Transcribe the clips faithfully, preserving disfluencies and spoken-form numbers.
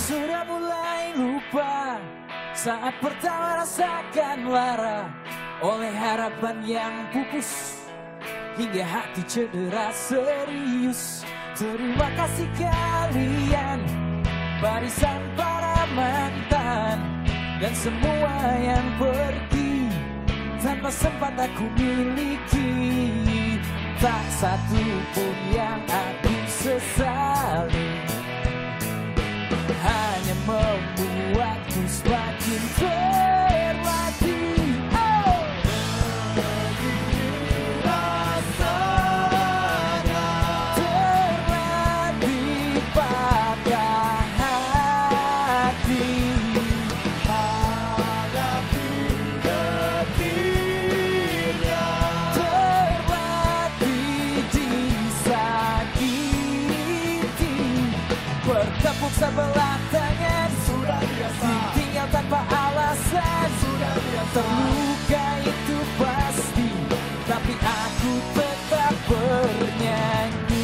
Sudah mulai lupa saat pertama rasakan lara oleh harapan yang pupus hingga hati cedera serius. Terima kasih kalian, barisan para mantan dan semua yang pergi tanpa sempat aku miliki. Tak satu pun yang aku sesali, hanya membuatku semakin terlatih. Oh! Rasanya terlatih pada hati, hadapi getirnya, terlatih disakiti, bertepuk sebelah tangan, sudah biasa, tinggal tanpa alasan, sudah biasa, terluka itu pasti, tapi aku tetap bernyanyi.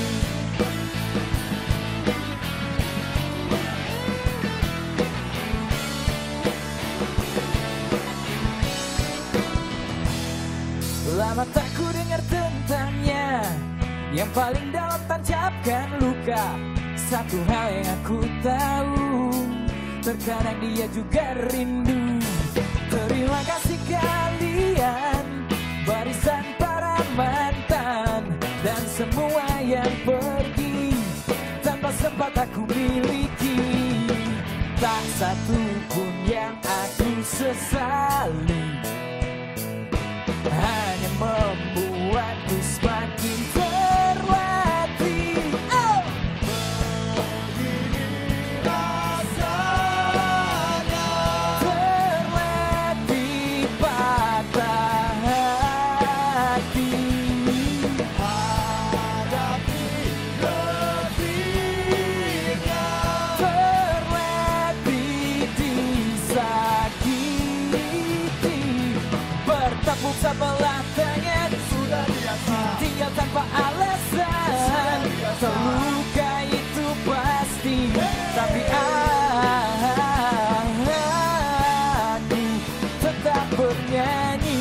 Lama tak ku dengar tentangnya, yang paling dalam tancapkan luka. Satu hal yang aku tahu, terkadang dia juga rindu. Terima kasih kalian, barisan para mantan dan semua yang pergi tanpa sempat aku miliki. Tak satu pun yang aku sesali, hanya membuatku semakin terlatih. Oh! Begini rasanya, terlatih patah hati, hadapi getirnya, terlatih disakiti, bertepuk sebelah tangan, sudah biasa, tinggal tanpa alasan, terluka itu pasti, tapi aku tetap bernyanyi.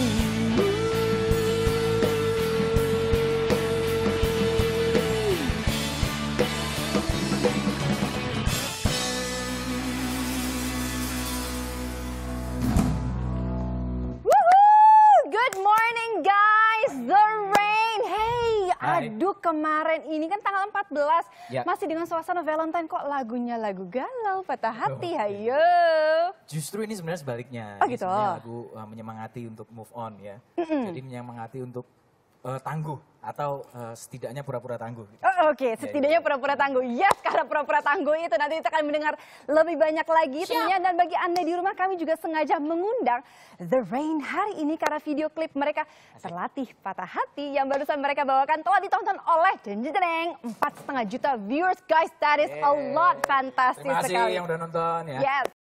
Good morning guys, The Rain. Hey, Hai. aduh kemarin ini kan tanggal empat belas, Ya. masih dengan suasana Valentine, kok lagunya lagu galau, patah hati, Aduh, hayo. Justru ini sebenarnya sebaliknya. Oh, Ini gitu. sebenarnya lagu uh, menyemangati untuk move on ya. Jadi menyemangati untuk uh, tangguh atau uh, setidaknya pura-pura tangguh. Gitu. Oh, Oke, setidaknya pura-pura tangguh. Yes, karena pura-pura tangguh itu nanti kita akan mendengar lebih banyak lagi tentunya. Dan bagi Anda di rumah, kami juga sengaja mengundang The Rain hari ini karena video klip mereka Terlatih Patah Hati yang barusan mereka bawakan telah ditonton oleh jeng-jeng empat setengah juta viewers guys. That is a lot, fantastis Terima kasih sekali. yang udah nonton ya. Yes.